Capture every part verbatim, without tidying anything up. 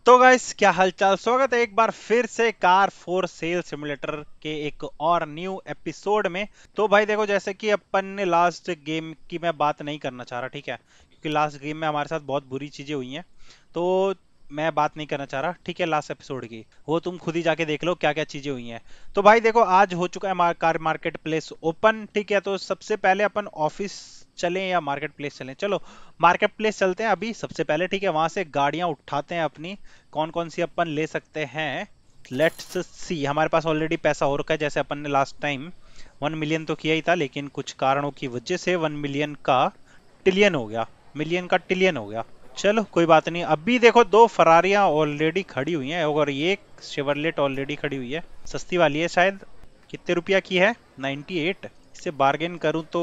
तो गाइस क्या हालचाल। स्वागत है एक बार फिर से कार फॉर सेल सिमुलेटर के एक और न्यू एपिसोड में। तो भाई देखो, जैसे कि अपन ने लास्ट गेम की मैं बात नहीं करना चाह रहा, ठीक है, क्योंकि लास्ट गेम में हमारे साथ बहुत बुरी चीजें हुई हैं। तो मैं बात नहीं करना चाह रहा, ठीक है, लास्ट एपिसोड की वो तुम खुद ही जाके देख लो क्या क्या चीजें हुई हैं। तो भाई देखो, आज हो चुका है मार, कार मार्केट प्लेस ओपन, ठीक है। तो सबसे पहले अपन ऑफिस चलें या मार्केट प्लेस चलें? चलो मार्केट प्लेस चलते हैं अभी सबसे पहले, ठीक है। वहां से गाड़ियां उठाते हैं अपनी, कौन कौन सी अपन ले सकते हैं। लेट्स सी, हमारे पास ऑलरेडी पैसा हो रखा है, जैसे अपन ने लास्ट टाइम वन मिलियन तो किया ही था, लेकिन कुछ कारणों की वजह से वन मिलियन का टिलियन हो गया, मिलियन का टिलियन हो गया। चलो कोई बात नहीं। अभी देखो दो फरारियां ऑलरेडी खड़ी हुई हैं और ये शेवरलेट ऑलरेडी खड़ी हुई है, सस्ती वाली है शायद। कितने रुपया की है? अट्ठानवे। इससे बार्गेन करूं तो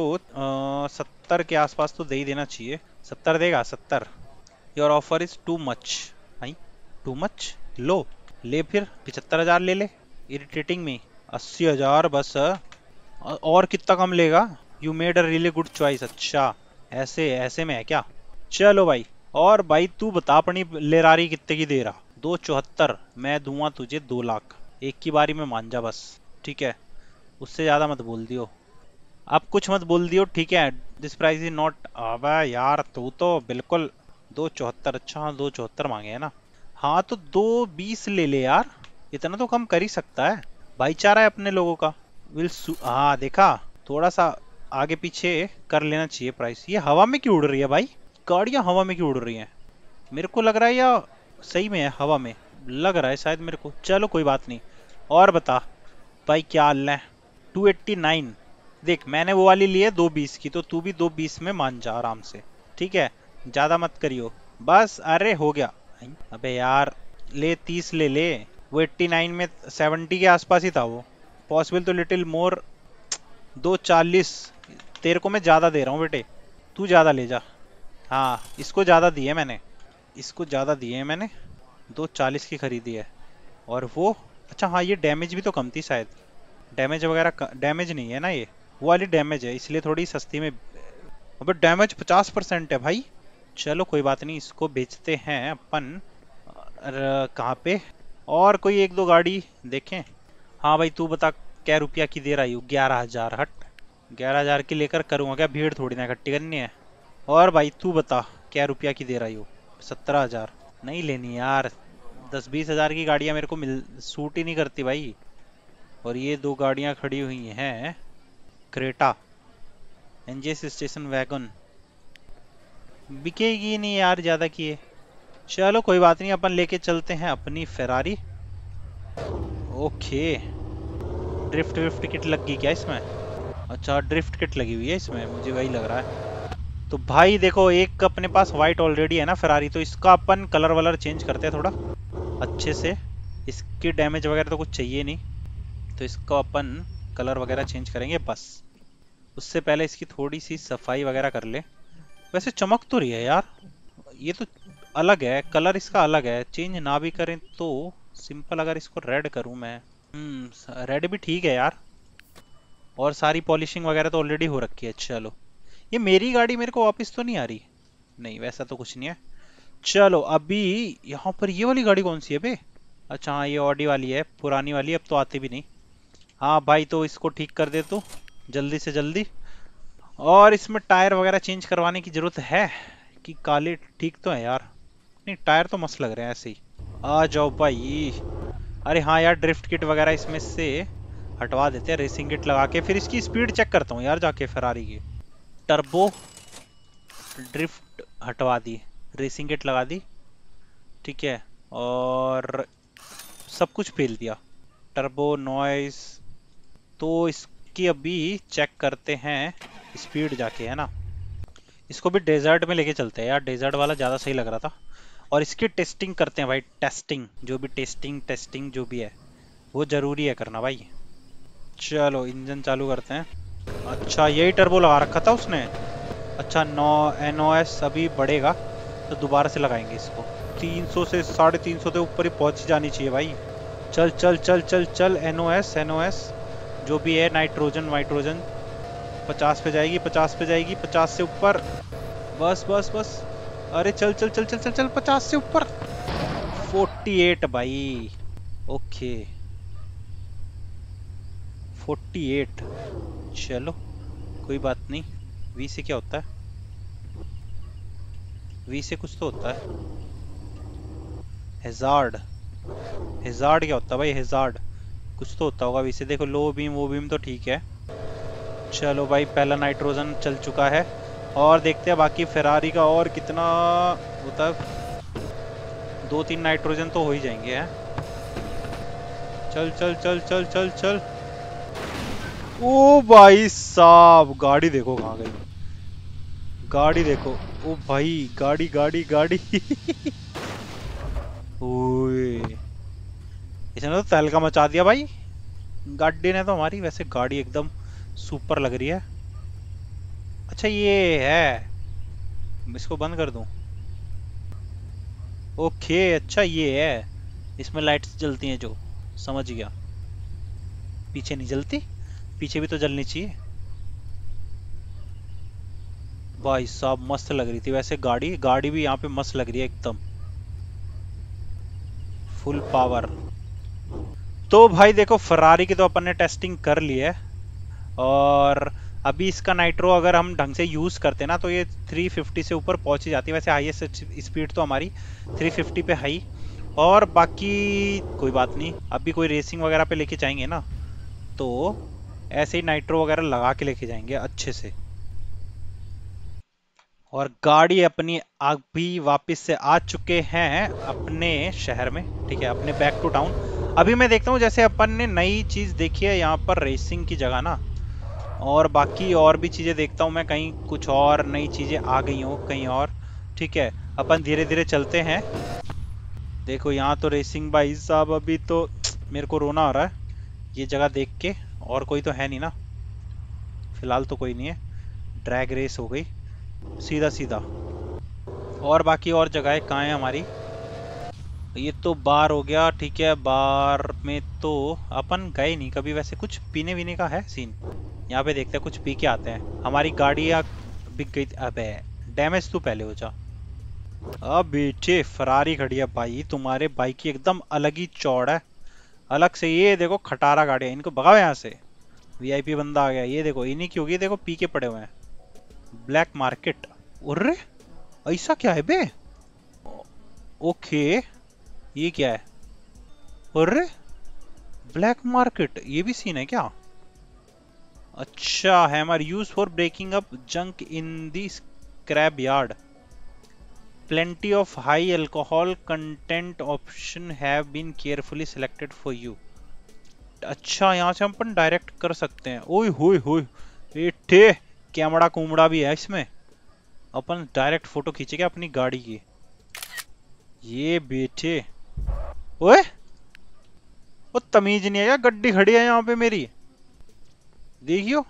सत्तर के आसपास तो दे ही देना चाहिए। सत्तर देगा? सत्तर। Your offer is too much. Too much low, ले फिर पिछहत्तर हजार ले ले। इरिटेटिंग में अस्सी हजार बस। और कितना कम लेगा? You made a really good choice. अच्छा ऐसे ऐसे में है क्या? चलो भाई। और भाई तू बता अपनी लेरारी कितने की दे रहा? दो चौहत्तर। मैं दूंगा तुझे दो लाख। एक की बारी में मान जा बस, ठीक है। उससे ज्यादा मत बोल दियो, अब कुछ मत बोल दियो, ठीक है। This price is not. अबे यार तू तो बिल्कुल। दो चौहत्तर? अच्छा हाँ, दो चौहत्तर मांगे है ना। हाँ तो दो बीस ले ले यार, इतना तो कम कर ही सकता है। भाईचारा है अपने लोगों का। विल हाँ देखा, थोड़ा सा आगे पीछे कर लेना चाहिए प्राइस। ये हवा में क्यों उड़ रही है भाई? गाड़ियां हवा में क्यों उड़ रही हैं? मेरे को लग रहा है या सही में है हवा में? लग रहा है शायद मेरे को। चलो कोई बात नहीं। और बता भाई क्या हाल है? Two eighty nine. देख मैंने वो वाली ली है दो बीस की, तो तू भी दो बीस में मान जा आराम से, ठीक है। ज्यादा मत करियो बस। अरे हो गया। अबे यार ले तीस ले ले। वो एट्टी नाइन में सेवेंटी के आसपास ही था वो। पॉसिबल तो लिटिल मोर। दो चालीस। तेरे को मैं ज्यादा दे रहा हूँ बेटे, तू ज्यादा ले जा। हाँ इसको ज्यादा दिए मैंने, इसको ज्यादा दिए हैं मैंने। दो चालीस की खरीदी है। और वो अच्छा हाँ, ये डैमेज भी तो कम थी शायद। डैमेज वगैरह डैमेज नहीं है ना ये, वो वाली डैमेज है, इसलिए थोड़ी सस्ती में। अबे डैमेज पचास परसेंट है भाई। चलो कोई बात नहीं, इसको बेचते हैं अपन। कहाँ पे? और कोई एक दो गाड़ी देखें। हाँ भाई तू बता क्या रुपया की दे रहा है? ग्यारह हजार। हट, ग्यारह हजार की लेकर करूँगा क्या? भीड़ थोड़ी ना इकट्ठी करनी है। और भाई तू बता क्या रुपया की दे रही हो? सत्रह हजार। नहीं लेनी यार, दस बीस हजार की गाड़ियां मेरे को मिल सूट ही नहीं करती भाई। और ये दो गाड़ियां खड़ी हुई हैं, क्रेटा एनजीएस स्टेशन वैगन। बिकेगी नहीं यार ज्यादा किए। चलो कोई बात नहीं, अपन लेके चलते हैं अपनी फेरारी। ओके। ड्रिफ्ट विफ्ट किट लग गई क्या इसमें? अच्छा ड्रिफ्ट किट लगी हुई है इसमें, मुझे वही लग रहा है। तो भाई देखो, एक अपने पास वाइट ऑलरेडी है ना फेरारी, तो इसका अपन कलर वलर चेंज करते हैं थोड़ा अच्छे से। इसकी डैमेज वगैरह तो कुछ चाहिए नहीं, तो इसका अपन कलर वगैरह चेंज करेंगे बस। उससे पहले इसकी थोड़ी सी सफाई वगैरह कर ले। वैसे चमक तो रही है यार, ये तो अलग है, कलर इसका अलग है। चेंज ना भी करें तो सिंपल, अगर इसको रेड करूं मैं, हम्म रेड भी ठीक है यार। और सारी पॉलिशिंग वगैरह तो ऑलरेडी हो रखी है। चलो ये मेरी गाड़ी मेरे को वापस तो नहीं आ रही? नहीं वैसा तो कुछ नहीं है। चलो अभी यहाँ पर ये वाली गाड़ी कौन सी है बे? अच्छा हाँ ये ऑडी वाली है, पुरानी वाली, अब तो आती भी नहीं। हाँ भाई तो इसको ठीक कर दे तू जल्दी से जल्दी। और इसमें टायर वगैरह चेंज करवाने की जरूरत है कि काले ठीक तो है यार? नहीं टायर तो मस्त लग रहे हैं ऐसे ही। आ जाओ भाई। अरे हाँ यार, ड्रिफ्ट किट वगैरह इसमें से हटवा देते हैं, रेसिंग किट लगा के। फिर इसकी स्पीड चेक करता हूँ यार जाके फेरारी की। टर्बो ड्रिफ्ट हटवा दी, रेसिंग किट लगा दी, ठीक है। और सब कुछ फेल दिया। टर्बो नॉइस, तो इसकी अभी चेक करते हैं स्पीड जाके, है ना। इसको भी डेजर्ट में लेके चलते हैं यार, डेजर्ट वाला ज़्यादा सही लग रहा था। और इसकी टेस्टिंग करते हैं भाई, टेस्टिंग जो भी टेस्टिंग टेस्टिंग जो भी है वो ज़रूरी है करना भाई। चलो इंजन चालू करते हैं। अच्छा यही टर्बो लगा रखा था उसने। अच्छा नो एनओएस अभी बढ़ेगा तो दोबारा से लगाएंगे इसको। तीन सौ से साढ़े तीन सौ के ऊपर ही पहुंच जानी चाहिए भाई। चल चल चल चल चल एनओएस एनओएस जो भी है, नाइट्रोजन वाइट्रोजन। पचास पे जाएगी, पचास पे जाएगी, पचास से ऊपर। बस बस बस। अरे चल चल चल चल चल चल पचास से ऊपर। फोर्टी एट भाई। ओके फोर्टी एट, चलो कोई बात नहीं। वी से क्या होता है? वी से कुछ तो होता है। हेजार्ड, हेजार्ड क्या होता है भाई? हेजार्ड कुछ तो होता होगा वी से। देखो लो बीम वो बीम तो ठीक है। चलो भाई पहला नाइट्रोजन चल चुका है और देखते हैं बाकी फेरारी का और कितना होता है। दो तीन नाइट्रोजन तो हो ही जाएंगे हैं। चल चल चल चल चल चल। ओ भाई साहब गाड़ी देखो कहाँ गई, गाड़ी देखो। ओ भाई गाड़ी गाड़ी गाड़ी ओए इसने तो तहलका मचा दिया भाई गाड़ी ने तो हमारी। वैसे गाड़ी एकदम सुपर लग रही है। अच्छा ये है, इसको बंद कर दूं? ओके अच्छा ये है, इसमें लाइट्स जलती हैं जो, समझ गया। पीछे नहीं जलती? पीछे भी तो जलनी चाहिए। भाई साहब मस्त लग रही थी वैसे गाड़ी, गाड़ी भी यहाँ पे मस्त लग रही है एकदम फुल पावर। तो भाई देखो फरारी की तो अपन ने टेस्टिंग कर ली है और अभी इसका नाइट्रो अगर हम ढंग से यूज करते ना तो ये थ्री फिफ्टी से ऊपर पहुंच ही जाती है। वैसे हाईएस्ट स्पीड तो हमारी थ्री फिफ्टी पे हाई। और बाकी कोई बात नहीं, अभी कोई रेसिंग वगैरह पे लेके जाएंगे ना तो ऐसे ही नाइट्रो वगैरह लगा के लेके जाएंगे अच्छे से। और गाड़ी अपनी अभी वापस से आ चुके हैं अपने शहर में, ठीक है, अपने बैक टू टाउन। अभी मैं देखता हूँ जैसे अपन ने नई चीज देखी है यहाँ पर रेसिंग की जगह ना, और बाकी और भी चीजें देखता हूँ मैं, कहीं कुछ और नई चीजें आ गई हो कहीं और। ठीक है अपन धीरे धीरे चलते हैं। देखो यहाँ तो रेसिंग भाई साहब, अभी तो मेरे को रोना आ रहा है ये जगह देख के। और कोई तो है नहीं ना फिलहाल, तो कोई नहीं है। ड्रैग रेस हो गई सीधा सीधा। और बाकी और जगह कहाँ है हमारी? ये तो बार हो गया, ठीक है। बार में तो अपन गए नहीं कभी। वैसे कुछ पीने वीने का है सीन? यहाँ पे देखते हैं, कुछ पी के आते हैं। हमारी गाड़ी या बिक गई। अबे डैमेज तू पहले हो जा। अब बेटे फरारी खड़ी है भाई, तुम्हारे बाइक की एकदम अलग ही चौड़ है, अलग से। ये देखो खटारा गाड़ी है, इनको भगाओ यहाँ से। वीआईपी बंदा आ गया, ये देखो इन्हीं की होगी। देखो पी के पड़े हुए हैं। ब्लैक मार्केट, अरे ऐसा क्या है बे? ओके ये क्या है? अरे ब्लैक मार्केट ये भी सीन है क्या? अच्छा hammer use for breaking up junk in the scrap yard. Plenty of high alcohol content option have been carefully selected for you. अच्छा यहाँ से हम अपन डायरेक्ट कर सकते हैं। ओए होए होए बेटे, कैमरा कुमड़ा भी है इसमें। अपन डायरेक्ट फोटो खींचेंगे अपनी गाड़ी की। ये बेटे ओए, वो तमीज नहीं है क्या? गड्डी खड़ी है यहाँ पे मेरी, देखियो।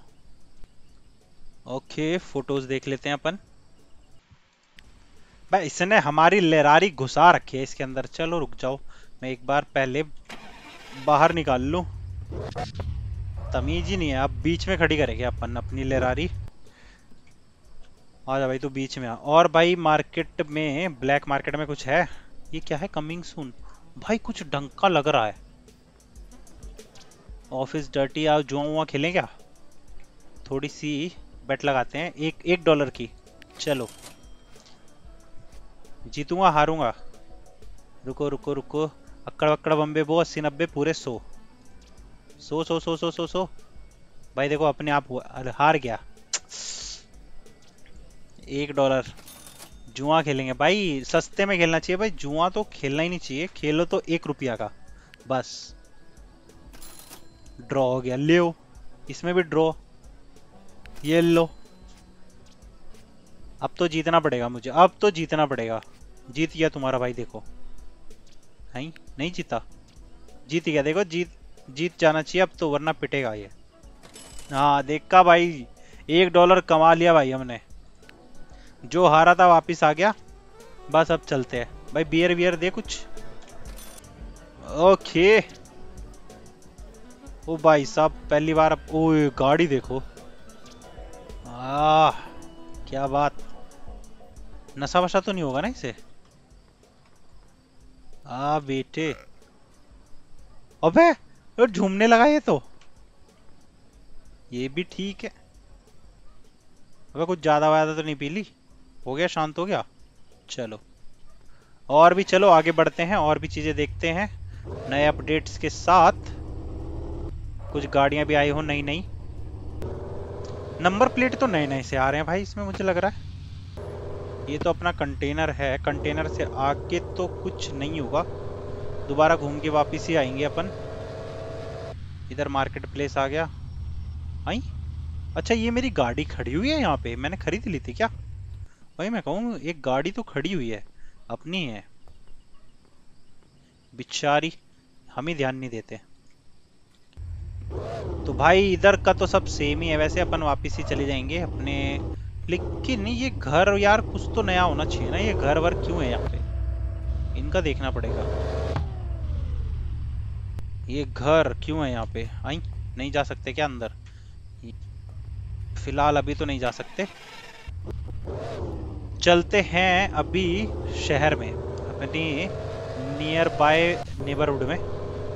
ओके फोटोज देख लेते हैं अपन। भाई इसने हमारी लेरारी घुसा रखी है इसके अंदर। चलो रुक जाओ, मैं एक बार पहले बाहर निकाल लूं। तमीज ही नहीं है, अब बीच में खड़ी करेंगे अपन अपनी लेरारी। आ जा भाई तू बीच में आ। और भाई मार्केट में, ब्लैक मार्केट में कुछ है? ये क्या है? Coming soon. भाई कुछ ढंग का लग रहा है। Office dirty. आओ जुआ वुआ खेलें क्या? थोड़ी सी बेट लगाते हैं, एक एक डॉलर की। चलो जीतूंगा हारूंगा? रुको रुको रुको, अक्कड़ वक्कड़ बम्बे बो। अस्सी नब्बे पूरे सौ। सौ सौ सौ सौ सौ सौ। भाई देखो अपने आप हार गया। एक डॉलर। जुआ खेलेंगे भाई, सस्ते में खेलना चाहिए भाई। जुआ तो खेलना ही नहीं चाहिए, खेलो तो एक रुपया का बस। ड्रॉ हो गया, ले इसमें भी ड्रॉ। ये लो, अब तो जीतना पड़ेगा मुझे, अब तो जीतना पड़ेगा। जीत गया तुम्हारा भाई, देखो। नहीं नहीं जीता, जीत गया। देखो जीत जीत जाना चाहिए अब तो, वरना पिटेगा ये। हाँ देखा भाई, एक डॉलर कमा लिया भाई हमने। जो हारा था वापिस आ गया। बस अब चलते हैं भाई। बियर वियर दे कुछ। ओके ओ भाई साहब पहली बार। अब ओ गाड़ी देखो, आह क्या बात। नशा वशा तो नहीं होगा ना इसे? आ बेटे, अबे तो झूमने लगा ये तो। ये भी ठीक है। अबे कुछ ज्यादा वादा तो नहीं पी ली? हो गया, शांत हो गया। चलो, और भी चलो आगे बढ़ते हैं, और भी चीजें देखते हैं नए अपडेट्स के साथ। कुछ गाड़ियां भी आई हो नई नई। नंबर प्लेट तो नए नए से आ रहे हैं भाई इसमें, मुझे लग रहा है। ये तो अपना कंटेनर है, कंटेनर से आगे तो कुछ नहीं होगा। दोबारा घूम के वापस ही आएंगे अपन। इधर मार्केट प्लेस आ गया। आई, अच्छा ये मेरी गाड़ी खड़ी हुई है यहाँ पे, मैंने खरीद ली थी क्या? भाई मैं कहूँ एक गाड़ी तो खड़ी हुई है, अपनी है बेचारी, हम ही ध्यान नहीं देते। तो भाई इधर का तो सब सेम ही है वैसे, अपन वापस ही चले जाएंगे अपने। लेकिन ये घर यार कुछ तो नया होना चाहिए ना, ये घर वर क्यों है यहाँ पे, इनका देखना पड़ेगा। ये घर क्यों है यहाँ पे? आई, नहीं जा सकते क्या अंदर? फिलहाल अभी तो नहीं जा सकते। चलते हैं अभी शहर में, अपनी नियर बाय नेबरहुड में।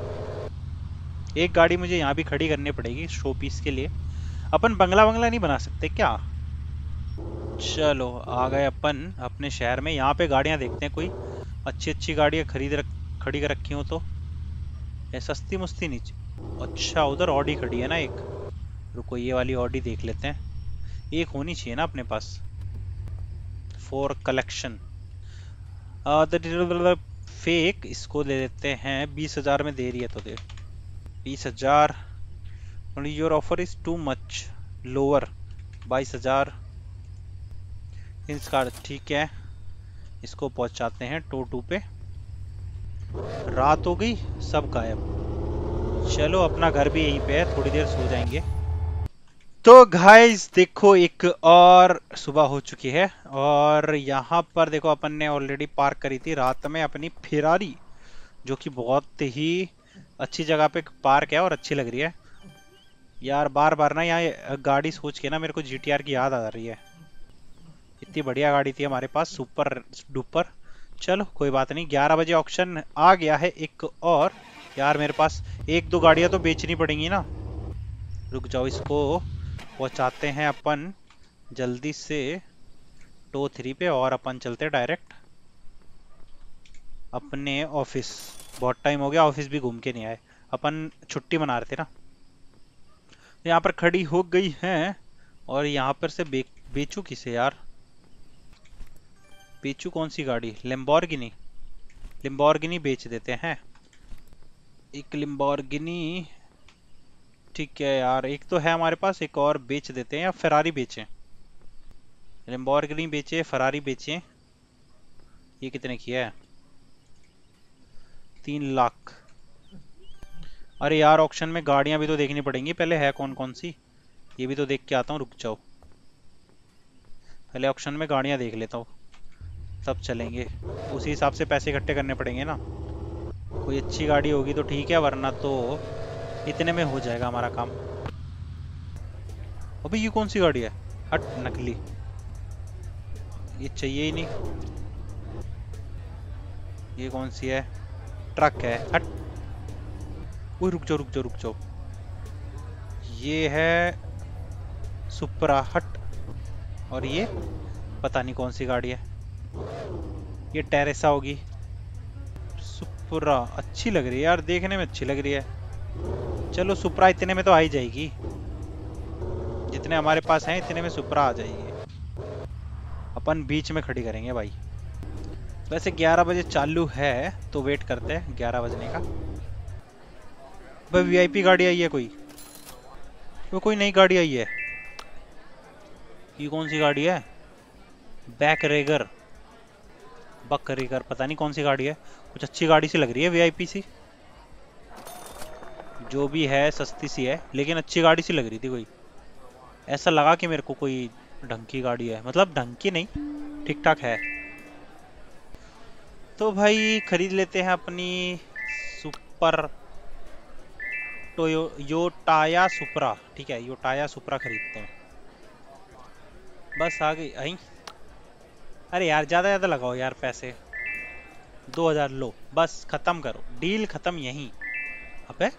एक गाड़ी मुझे यहाँ भी खड़ी करनी पड़ेगी शो पीस के लिए। अपन बंगला बंगला नहीं बना सकते क्या? चलो आ गए अपन अपने शहर में। यहाँ पे गाड़ियाँ देखते हैं, कोई अच्छी अच्छी गाड़ियाँ खरीद रख खड़ी कर रखी हो तो। ये सस्ती मुस्ती नीचे। अच्छा उधर ऑडी खड़ी है ना एक, रुको ये वाली ऑडी देख लेते हैं। एक होनी चाहिए ना अपने पास फॉर कलेक्शन। फेक इसको ले लेते हैं, बीस हजार में दे रही है तो दे। बीस हजार। Your offer is too much lower. बाईस हजार। इसका ठीक है, इसको पहुंचाते हैं टो टू पे। रात हो गई, सब गायब। चलो अपना घर भी यहीं पे है, थोड़ी देर सो जाएंगे। तो गाइस देखो एक और सुबह हो चुकी है, और यहाँ पर देखो अपन ने ऑलरेडी पार्क करी थी रात में अपनी फेरारी, जो कि बहुत ही अच्छी जगह पे पार्क है और अच्छी लग रही है यार। बार बार ना यहाँ गाड़ी सोच के ना मेरे को जीटीआर की याद आ रही है। इतनी बढ़िया गाड़ी थी हमारे पास, सुपर डुपर। चलो कोई बात नहीं, ग्यारह बजे ऑक्शन आ गया है एक और। यार मेरे पास एक दो गाड़ियां तो बेचनी पड़ेंगी ना। रुक जाओ, इसको पहुंचाते हैं अपन जल्दी से टो थ्री पे, और अपन चलते डायरेक्ट अपने ऑफिस। बहुत टाइम हो गया ऑफिस भी घूम के नहीं आए, अपन छुट्टी मना रहे थे ना। यहाँ पर खड़ी हो गई हैं, और यहाँ पर से बे, बेचू किसे यार? बेचू कौन सी गाड़ी? लिम्बोर्गिनी। लिम्बोर्गिनी बेच देते हैं, एक लिम्बोर्गिनी। ठीक है यार, एक तो है हमारे पास, एक और बेच देते हैं, या फरारी बेचें? लिम्बोर्गिनी बेचे, फरारी बेचें। ये कितने की है? तीन लाख। अरे यार ऑक्शन में गाड़ियां भी तो देखनी पड़ेंगी पहले, है कौन कौन सी, ये भी तो देख के आता हूँ। रुक जाओ, पहले ऑक्शन में गाड़ियां देख लेता हूँ, तब चलेंगे। उसी हिसाब से पैसे इकट्ठे करने पड़ेंगे ना। कोई अच्छी गाड़ी होगी तो ठीक है, वरना तो इतने में हो जाएगा हमारा काम। अबे ये कौन सी गाड़ी है? हट, नकली। ये चाहिए ही नहीं। ये कौन सी है? ट्रक है, हट। ओए रुक जाओ रुक जाओ रुक जाओ, ये है सुपरा, हट। और ये पता नहीं कौन सी गाड़ी है, ये टेरेसा होगी। सुपरा अच्छी लग रही है यार, देखने में अच्छी लग रही है। चलो सुपरा इतने में तो आ ही जाएगी, जितने हमारे पास हैं इतने में सुपरा आ जाएगी। अपन बीच में खड़ी करेंगे भाई। वैसे ग्यारह बजे चालू है, तो वेट करते हैं ग्यारह बजने का। भाई वीआईपी गाड़ी आई है कोई? वो कोई नई गाड़ी आई है। ये कौन सी गाड़ी है? बैक रेगर, बक रेगर, पता नहीं कौन सी गाड़ी है। कुछ अच्छी गाड़ी सी लग रही है, वीआईपी सी। जो भी है सस्ती सी है, लेकिन अच्छी गाड़ी सी लग रही थी कोई। ऐसा लगा कि मेरे को कोई ढंग की गाड़ी है, मतलब ढंग की नहीं, ठीक ठाक है। तो भाई खरीद लेते हैं अपनी सुपर टोयो योटाया सुपरा। ठीक है, योटाया सुपरा खरीदते हैं। बस आ गई। आई, अरे यार ज्यादा ज्यादा लगाओ यार पैसे। दो हजार लो, बस खत्म करो, डील खत्म यहीं। अबे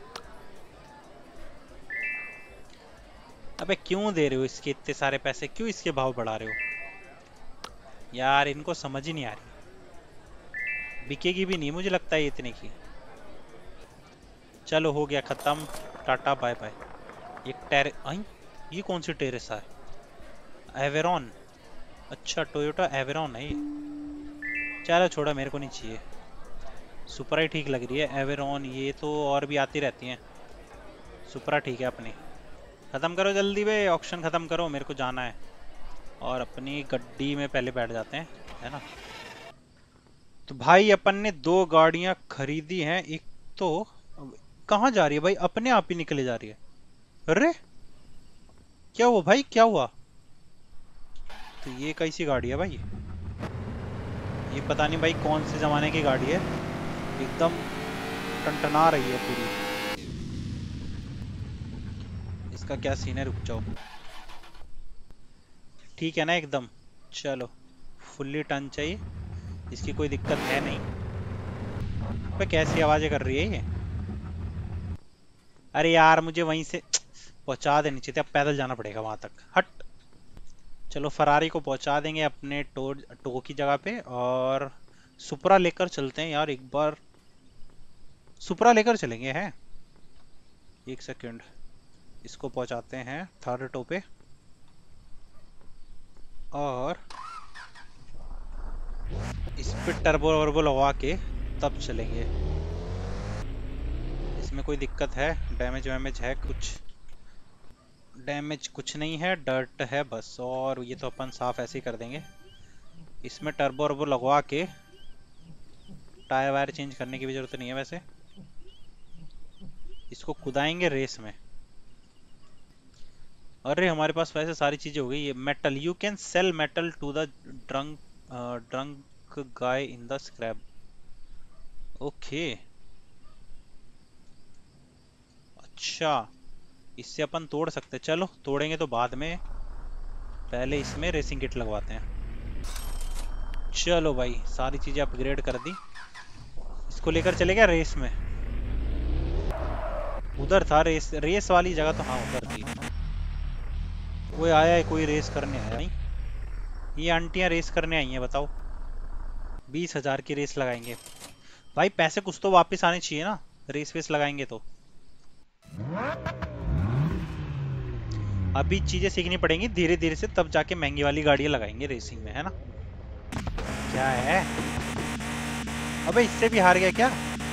अबे क्यों दे रहे हो इसके इतने सारे पैसे, क्यों इसके भाव बढ़ा रहे हो यार, इनको समझ ही नहीं आ रही। बिकेगी भी नहीं मुझे लगता है ये इतने की। चलो हो गया खत्म, टाटा बाय बाय। एक टेरे आई, ये कौन सी टेरेसा है? एवेरॉन, अच्छा टोयोटा एवेरॉन है ये। चलो छोड़ा, मेरे को नहीं चाहिए। सुपरा ही ठीक लग रही है, एवेरॉन ये तो और भी आती रहती हैं। सुपरा ठीक है अपनी। खत्म करो जल्दी बे, ऑक्शन खत्म करो, मेरे को जाना है। और अपनी गड्डी में पहले बैठ जाते हैं, है ना। तो भाई अपन ने दो गाड़ियां खरीदी हैं। एक तो कहाँ जा रही है भाई, अपने आप ही निकले जा रही है। अरे क्या हुआ भाई, क्या हुआ? तो ये कैसी गाड़ी है भाई? ये पता नहीं भाई कौन से जमाने की गाड़ी है, एकदम टनटना रही है पूरी। इसका क्या सीन है, रुक जाओ। ठीक है ना एकदम। चलो फुल्ली टन चाहिए, इसकी कोई दिक्कत है नहीं। पे कैसी आवाजें कर रही है ये? अरे यार मुझे वहीं से पहुंचा देनी चाहिए, अब पैदल जाना पड़ेगा वहां तक, हट। चलो फरारी को पहुंचा देंगे अपने टो टो की जगह पे, और सुपरा लेकर चलते हैं यार एक बार। सुपरा लेकर चलेंगे हैं, एक सेकंड। इसको पहुंचाते हैं थर्ड टो पे, और इस पे टर्बो वर्बो लगवा के तब चलेंगे। इसमें कोई दिक्कत है? डैमेज वैमेज है कुछ? डैमेज कुछ नहीं है, डर्ट है बस, और ये तो अपन साफ ऐसे ही कर देंगे। इसमें टर्बो वर्बो लगवा के टायर वायर चेंज करने की भी जरूरत नहीं है वैसे। इसको कुदाएंगे रेस में। अरे हमारे पास वैसे सारी चीजें हो गई। ये metal, you can sell metal to the drunk drunk guy in the scrap. Okay अच्छा, इससे अपन तोड़ सकते, चलो तोड़ेंगे तो बाद में, पहले इसमें रेसिंग किट लगवाते हैं। चलो भाई सारी चीजें अपग्रेड कर दी। इसको लेकर चले गया रेस में। उधर था रेस, रेस वाली जगह तो हाँ उधर थी। वो आया है कोई रेस करने आया नहीं, ये आंटियां रेस करने आई हैं बताओ। बीस हजार की रेस लगाएंगे भाई, पैसे कुछ तो वापस आने चाहिए ना, रेस वेस लगाएंगे तो। अभी चीजें सीखनी पड़ेंगी धीरे धीरे से, तब जाके महंगी वाली गाड़ियां लगाएंगे रेसिंग में, है ना। क्या है? अबे इससे भी हार गया क्या?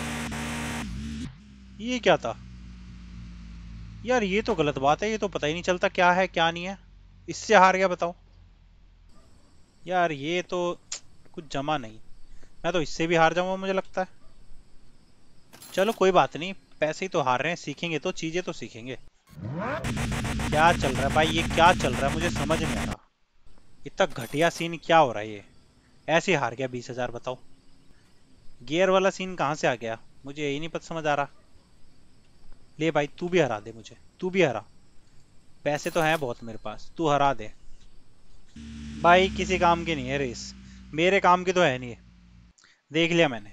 ये क्या था यार, ये तो गलत बात है, ये तो पता ही नहीं चलता क्या है क्या नहीं है। इससे हार गया बताओ यार, ये तो कुछ जमा नहीं। मैं तो इससे भी हार जाऊंगा मुझे लगता है। चलो कोई बात नहीं, पैसे ही तो हार रहे हैं, सीखेंगे तो, चीजें तो सीखेंगे। क्या चल रहा है भाई, ये क्या चल रहा है मुझे समझ नहीं आ रहा। इतना घटिया सीन क्या हो रहा है ये? ऐसे हार गया बीस हजार बताओ। गियर वाला सीन कहाँ से आ गया, मुझे यही नहीं पता समझ आ रहा। ले भाई तू भी हरा दे मुझे, तू भी हरा। पैसे तो हैं बहुत मेरे पास, तू हरा दे। भाई किसी काम की नहीं है रेस, मेरे काम की तो है नहीं है, देख लिया मैंने।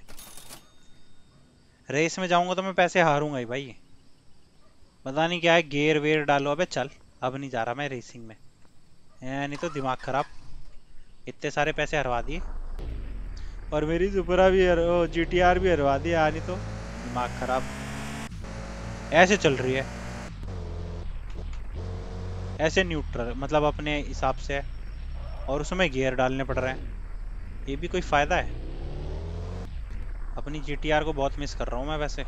रेस में जाऊंगा तो मैं पैसे हारूंगा ही भाई। पता नहीं क्या है, गेयर वेयर डालो। अबे चल, अब नहीं जा रहा मैं रेसिंग में, है नहीं तो दिमाग खराब। इतने सारे पैसे हरवा दिए, और मेरी सुपरा भी जी टी आर भी हरवा दी, है नहीं तो दिमाग खराब। ऐसे चल रही है, ऐसे न्यूट्रल मतलब अपने हिसाब से है, और उसमें गियर डालने पड़ रहे हैं। ये भी कोई फायदा है? अपनी जी टी आर को बहुत मिस कर रहा हूँ मैं वैसे।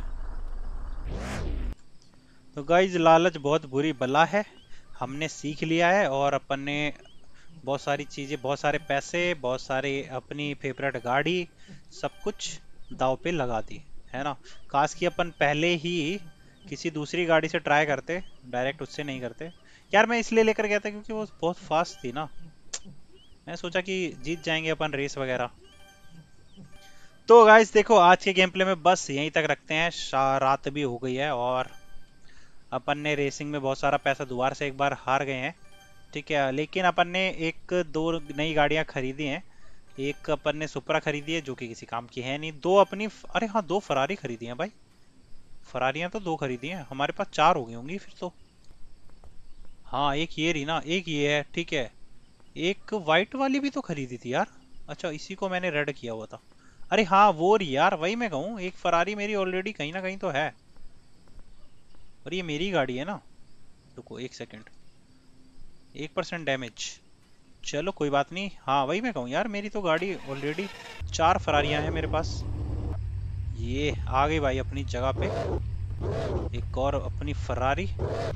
तो गाइज लालच बहुत बुरी बला है, हमने सीख लिया है, और अपन ने बहुत सारी चीज़ें, बहुत सारे पैसे, बहुत सारे अपनी फेवरेट गाड़ी, सब कुछ दाव पे लगा दी, है ना। काश कि अपन पहले ही किसी दूसरी गाड़ी से ट्राई करते, डायरेक्ट उससे नहीं करते। यार मैं इसलिए लेकर गया था क्योंकि वो बहुत फास्ट थी ना, मैं सोचा कि जीत जाएंगे अपन रेस वगैरह। तो गाइस देखो आज के गेम प्ले में बस यहीं तक रखते हैं, रात भी हो गई है, और अपन ने रेसिंग में बहुत सारा पैसा दोबारा से एक बार हार गए हैं, ठीक है। लेकिन अपन ने एक दो नई गाड़ियां खरीदी हैं, एक अपन ने सुपरा खरीदी है जो कि किसी काम की है नहीं। दो अपनी, अरे हाँ, दो फरारी खरीदी हैं भाई। फरारियां तो दो खरीदी हैं, हमारे पास चार हो गई होंगी फिर तो। हाँ, एक ये रही ना, एक ये है, ठीक है। एक वाइट वाली भी तो खरीदी थी यार। अच्छा, इसी को मैंने रेड किया हुआ था। अरे हाँ, वो रही यार, वही मैं कहूँ, एक फरारी मेरी ऑलरेडी कहीं ना कहीं तो है। और ये मेरी गाड़ी है ना। रुको एक सेकंड। एक परसेंट डैमेज। चलो कोई बात नहीं, हाँ वही मैं कहूँ यार, मेरी तो गाड़ी ऑलरेडी चार फरारियां हैं मेरे पास। ये आ गई भाई अपनी जगह पे, एक और अपनी फरारी।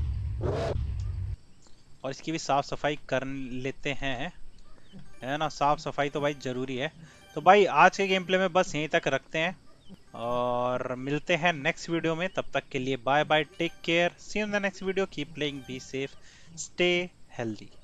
और इसकी भी साफ सफाई कर लेते हैं, है ना। साफ सफाई तो भाई जरूरी है। तो भाई आज के गेम प्ले में बस यहीं तक रखते हैं, और मिलते हैं नेक्स्ट वीडियो में। तब तक के लिए bye bye, take care, see you in the next video, keep playing, be safe, stay healthy.